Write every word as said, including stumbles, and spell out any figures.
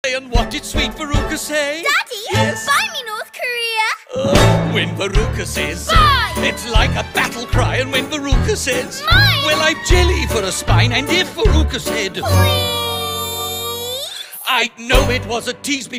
And what did sweet Veruca say? Daddy, yes? buy me North Korea. Oh, when Veruca says Buy! It's like a battle cry. And when Veruca says Mine! Well, I've jelly for a spine. And if Veruca said Please. I know it was a tease.